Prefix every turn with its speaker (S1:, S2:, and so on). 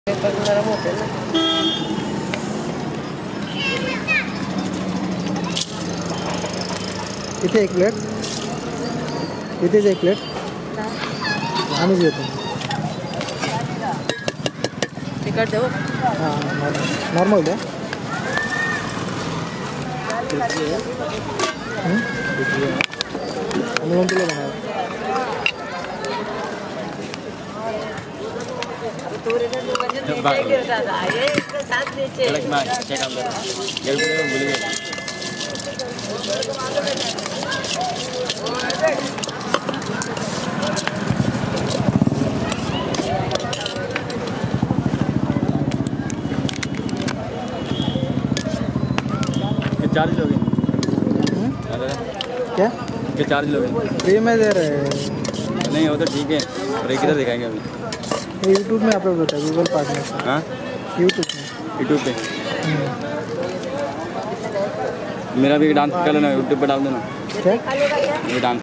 S1: नरम होते हैं ना।
S2: इथे एक प्लेट, इथेच एक प्लेट आम्हीच घेतो.
S1: तिखट देऊ?
S2: हां नॉर्मल द्या. आणि मग तुला बनवा.
S3: चार्ज लोगे?
S2: क्या
S3: चार्ज लोगे?
S2: फ्री में दे रहे हैं.
S3: नहीं वो तो ठीक है, और किधर दिखाएंगे अभी?
S2: यूट्यूब में अपलोड होता है, गूगल पार्टनर.
S3: हाँ
S2: यूट्यूब
S3: पे मेरा भी डांस कर लेना, यूट्यूब पे डाल देना.
S2: क्या
S3: ये डांस